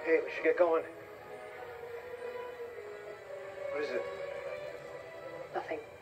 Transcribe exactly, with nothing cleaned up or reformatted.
Hey, we should get going. What is it? Nothing.